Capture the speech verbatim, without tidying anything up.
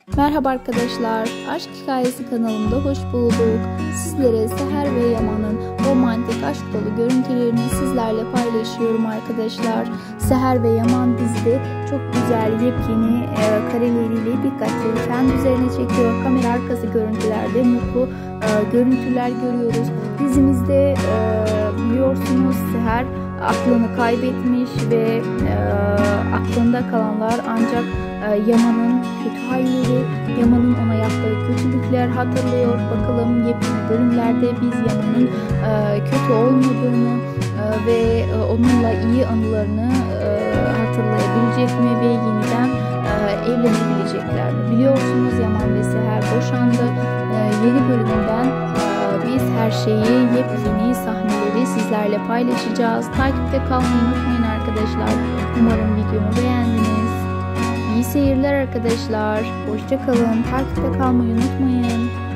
Merhaba arkadaşlar, Aşk Hikayesi kanalımda hoş bulduk. Sizlere Seher ve Yaman'ın romantik aşk dolu görüntülerini sizlerle paylaşıyorum arkadaşlar. Seher ve Yaman dizide çok güzel yepyeni e, kareleriyle dikkatleri kendi üzerine çekiyor. Kamera arkası görüntülerde mutlu e, görüntüler görüyoruz. Dizimizde e, biliyorsunuz Seher aklını kaybetmiş ve e, aklında kalanlar ancak Yaman'ın kötü halleri, Yaman'ın ona yaptığı kötülükler hatırlıyor. Bakalım yepyeni bölümlerde biz Yaman'ın kötü olmadığını ve onunla iyi anılarını hatırlayabilecek mi ve yeniden evlenebilecekler mi? Biliyorsunuz Yaman ve Seher boşandı. Yeni bölümünden biz her şeyi, yepyeni sahneleri sizlerle paylaşacağız. Takipte kalmayı unutmayın arkadaşlar. Umarım videomu beğendiniz. İyi seyirler arkadaşlar. Hoşça kalın. Takipte kalmayı unutmayın.